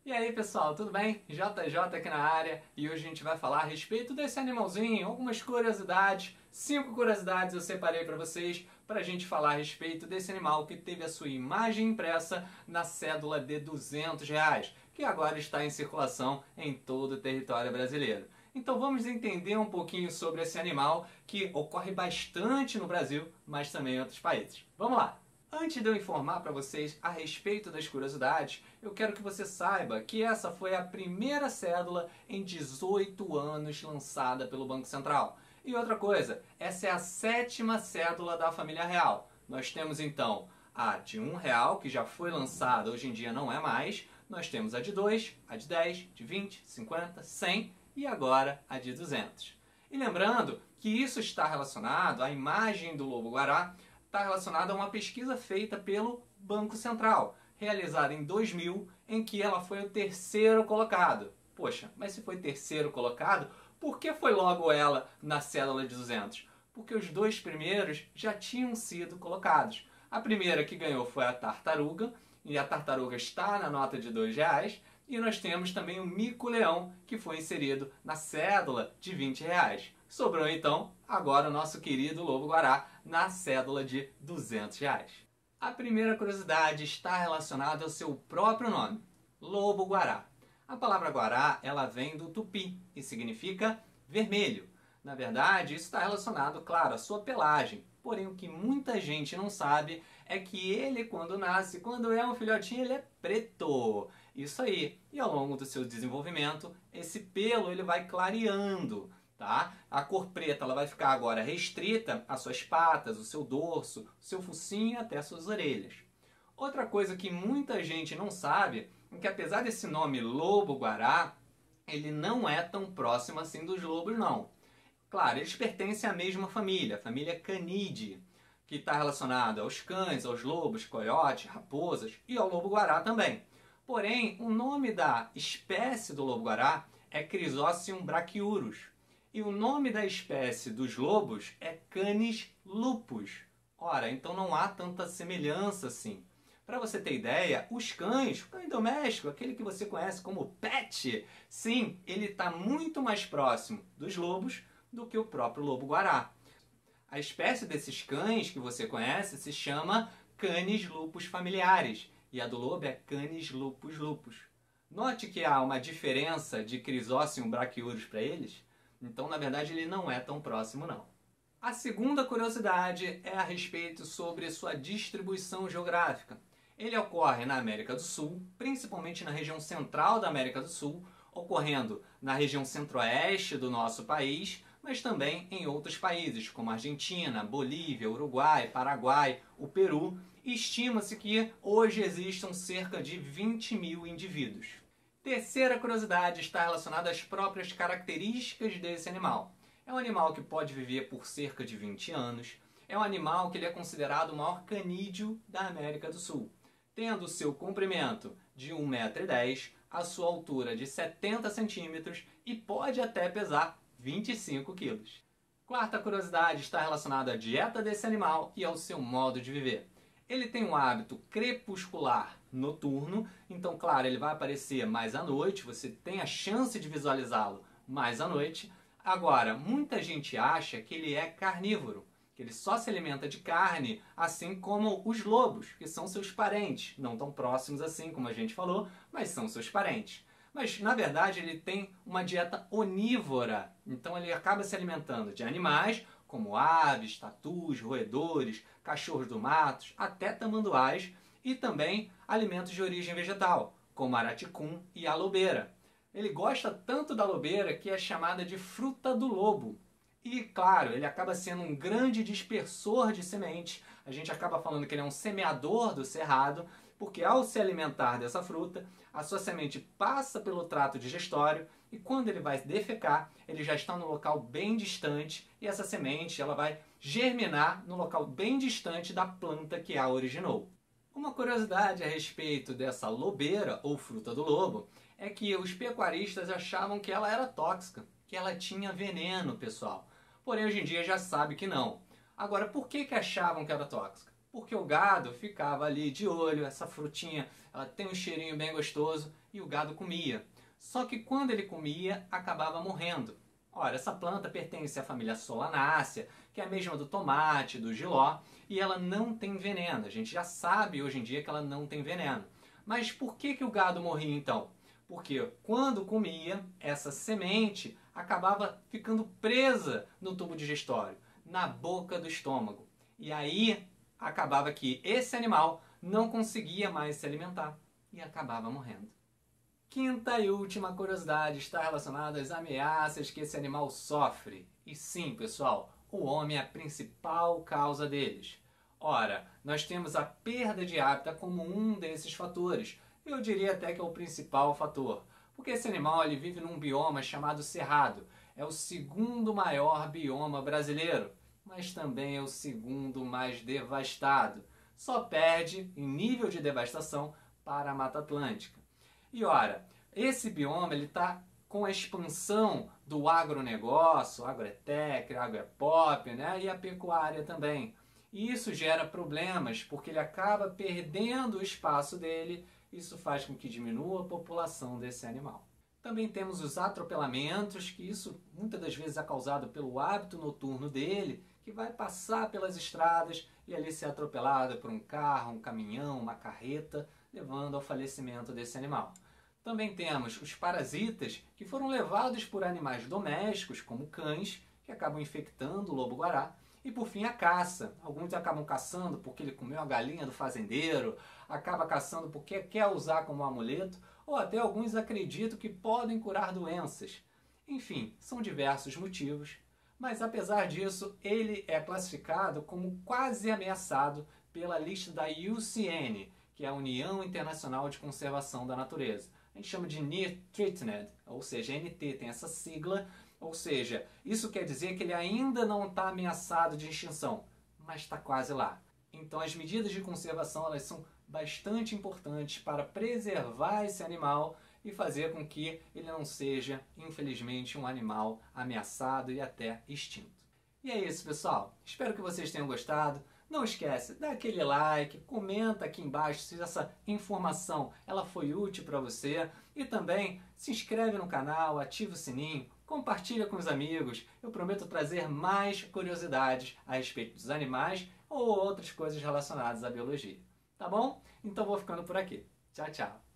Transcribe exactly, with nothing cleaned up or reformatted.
E aí pessoal, tudo bem? J J aqui na área e hoje a gente vai falar a respeito desse animalzinho, algumas curiosidades, cinco curiosidades eu separei para vocês para a gente falar a respeito desse animal que teve a sua imagem impressa na cédula de duzentos reais, que agora está em circulação em todo o território brasileiro. Então vamos entender um pouquinho sobre esse animal que ocorre bastante no Brasil, mas também em outros países. Vamos lá! Antes de eu informar para vocês a respeito das curiosidades, eu quero que você saiba que essa foi a primeira cédula em dezoito anos lançada pelo Banco Central. E outra coisa, essa é a sétima cédula da família real. Nós temos então a de um real, que já foi lançada, hoje em dia não é mais. Nós temos a de dois, a de dez, de vinte, cinquenta, cem e agora a de duzentos. E lembrando que isso está relacionado à imagem do lobo-guará, está relacionada a uma pesquisa feita pelo Banco Central, realizada em dois mil, em que ela foi o terceiro colocado. Poxa, mas se foi terceiro colocado, por que foi logo ela na cédula de duzentos? Porque os dois primeiros já tinham sido colocados. A primeira que ganhou foi a tartaruga, e a tartaruga está na nota de dois reais, e nós temos também o mico-leão, que foi inserido na cédula de vinte reais. Sobrou então agora o nosso querido lobo-guará na cédula de duzentos reais. A primeira curiosidade está relacionada ao seu próprio nome, lobo-guará. A palavra guará ela vem do tupi e significa vermelho. Na verdade, isso está relacionado, claro, à sua pelagem. Porém, o que muita gente não sabe é que ele, quando nasce, quando é um filhotinho, ele é preto. Isso aí. E ao longo do seu desenvolvimento, esse pelo ele vai clareando. Tá? A cor preta ela vai ficar agora restrita às suas patas, o seu dorso, o seu focinho e até as suas orelhas. Outra coisa que muita gente não sabe é que apesar desse nome lobo-guará, ele não é tão próximo assim dos lobos não. Claro, eles pertencem à mesma família, a família Canidae, que está relacionada aos cães, aos lobos, coiotes, raposas e ao lobo-guará também. Porém, o nome da espécie do lobo-guará é Chrysocium brachyurus. E o nome da espécie dos lobos é Canis lupus. Ora, então não há tanta semelhança assim. Para você ter ideia, os cães, o cão doméstico, aquele que você conhece como pet, sim, ele está muito mais próximo dos lobos do que o próprio lobo-guará. A espécie desses cães que você conhece se chama Canis lupus familiares e a do lobo é Canis lupus lupus. Note que há uma diferença de Chrysocium brachyurus para eles. Então, na verdade, ele não é tão próximo, não. A segunda curiosidade é a respeito sobre sua distribuição geográfica. Ele ocorre na América do Sul, principalmente na região central da América do Sul, ocorrendo na região centro-oeste do nosso país, mas também em outros países, como Argentina, Bolívia, Uruguai, Paraguai, o Peru, e estima-se que hoje existam cerca de vinte mil indivíduos. Terceira curiosidade está relacionada às próprias características desse animal. É um animal que pode viver por cerca de vinte anos. É um animal que ele é considerado o maior canídeo da América do Sul, tendo o seu comprimento de um metro e dez, a sua altura de setenta centímetros e pode até pesar vinte e cinco quilos. Quarta curiosidade está relacionada à dieta desse animal e ao seu modo de viver. Ele tem um hábito crepuscular noturno, então, claro, ele vai aparecer mais à noite, você tem a chance de visualizá-lo mais à noite. Agora, muita gente acha que ele é carnívoro, que ele só se alimenta de carne, assim como os lobos, que são seus parentes, não tão próximos assim, como a gente falou, mas são seus parentes. Mas, na verdade, ele tem uma dieta onívora, então ele acaba se alimentando de animais, como aves, tatus, roedores, cachorros do mato, até tamanduás, e também alimentos de origem vegetal, como araticum e alobeira. Ele gosta tanto da alobeira que é chamada de fruta do lobo. E, claro, ele acaba sendo um grande dispersor de sementes. A gente acaba falando que ele é um semeador do cerrado, porque ao se alimentar dessa fruta, a sua semente passa pelo trato digestório e quando ele vai defecar, ele já está no local bem distante e essa semente ela vai germinar no local bem distante da planta que a originou. Uma curiosidade a respeito dessa lobeira ou fruta do lobo é que os pecuaristas achavam que ela era tóxica, que ela tinha veneno, pessoal. Porém, hoje em dia já sabe que não. Agora, por que que achavam que era tóxica? porque o gado ficava ali de olho, essa frutinha, ela tem um cheirinho bem gostoso e o gado comia. Só que quando ele comia, acabava morrendo. Ora, essa planta pertence à família Solanaceae, que é a mesma do tomate, do jiló, e ela não tem veneno. A gente já sabe hoje em dia que ela não tem veneno. Mas por que, que o gado morria então? Porque quando comia, essa semente acabava ficando presa no tubo digestório, na boca do estômago. E aí acabava que esse animal não conseguia mais se alimentar e acabava morrendo. Quinta e última curiosidade está relacionada às ameaças que esse animal sofre. E sim, pessoal, o homem é a principal causa deles. Ora, nós temos a perda de hábitat como um desses fatores. Eu diria até que é o principal fator. Porque esse animal ele vive num bioma chamado Cerrado. É o segundo maior bioma brasileiro, mas também é o segundo mais devastado. Só perde em nível de devastação para a Mata Atlântica. E ora, esse bioma está com a expansão do agronegócio, agrotech, agropop, né? E a pecuária também. E isso gera problemas, porque ele acaba perdendo o espaço dele. Isso faz com que diminua a população desse animal. Também temos os atropelamentos, que isso muitas das vezes é causado pelo hábito noturno dele, que vai passar pelas estradas e ali ser atropelado por um carro, um caminhão, uma carreta, levando ao falecimento desse animal. Também temos os parasitas, que foram levados por animais domésticos, como cães, que acabam infectando o lobo-guará. E por fim a caça. Alguns acabam caçando porque ele comeu a galinha do fazendeiro, acaba caçando porque quer usar como amuleto, ou até alguns acreditam que podem curar doenças. Enfim, são diversos motivos. Mas apesar disso, ele é classificado como quase ameaçado pela lista da U C N, que é a União Internacional de Conservação da Natureza. A gente chama de Near Threatened, ou seja, N T tem essa sigla, ou seja, isso quer dizer que ele ainda não está ameaçado de extinção, mas está quase lá. Então as medidas de conservação elas são bastante importantes para preservar esse animal e fazer com que ele não seja, infelizmente, um animal ameaçado e até extinto. E é isso, pessoal. Espero que vocês tenham gostado. Não esquece, dá aquele like, comenta aqui embaixo se essa informação ela foi útil para você e também se inscreve no canal, ativa o sininho, compartilha com os amigos. Eu prometo trazer mais curiosidades a respeito dos animais ou outras coisas relacionadas à biologia. Tá bom? Então vou ficando por aqui. Tchau, tchau!